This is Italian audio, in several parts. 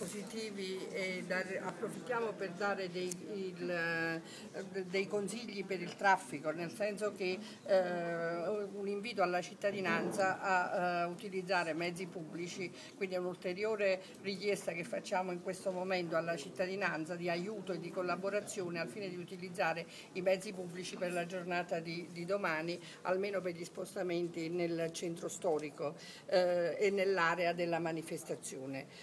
positivi e approfittiamo per dare dei consigli per il traffico, nel senso che un invito alla cittadinanza a utilizzare mezzi pubblici, quindi è un'ulteriore richiesta che facciamo in questo momento alla cittadinanza di aiuto e di collaborazione al fine di utilizzare i mezzi pubblici per la giornata di domani, almeno per gli spostamenti nel centro storico e nell'area della manifestazione.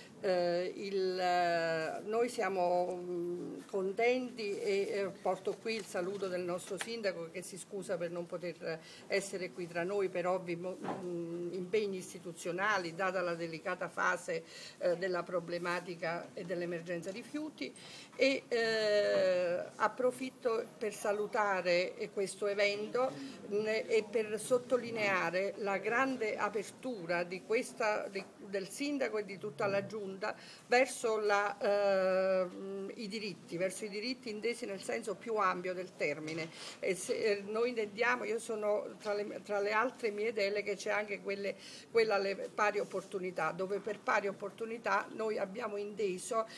Noi siamo contenti e porto qui il saluto del nostro sindaco che si scusa per non poter essere qui tra noi per ovvi impegni istituzionali, data la delicata fase della problematica e dell'emergenza rifiuti, e approfitto per salutare questo evento e per sottolineare la grande apertura del sindaco e di tutta la giunta verso i diritti intesi nel senso più ampio del termine. Noi intendiamo, io sono tra le altre mie deleghe c'è anche quella alle pari opportunità, dove per pari opportunità noi abbiamo inteso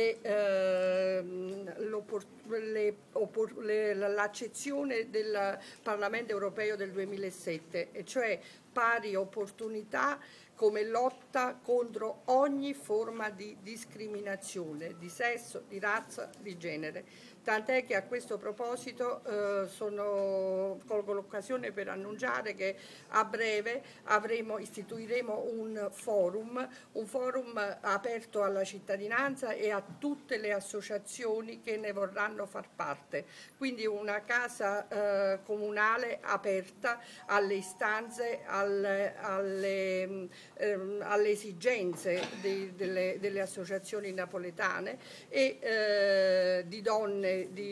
l'accezione del Parlamento europeo del 2007, e cioè pari opportunità come lotta contro ogni forma di discriminazione di sesso, di razza, di genere. Tant'è che a questo proposito colgo l'occasione per annunciare che a breve istituiremo un forum aperto alla cittadinanza e a tutte le associazioni che ne vorranno far parte. Quindi una casa comunale aperta alle istanze, alle esigenze delle associazioni napoletane e di donne,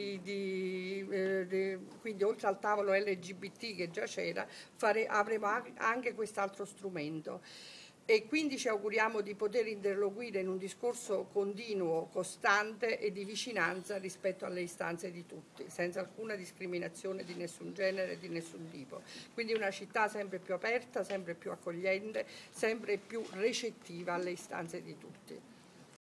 quindi oltre al tavolo LGBT che già c'era, avremo anche quest'altro strumento. E quindi ci auguriamo di poter interloquire in un discorso continuo, costante e di vicinanza rispetto alle istanze di tutti, senza alcuna discriminazione di nessun genere e di nessun tipo. Quindi una città sempre più aperta, sempre più accogliente, sempre più recettiva alle istanze di tutti.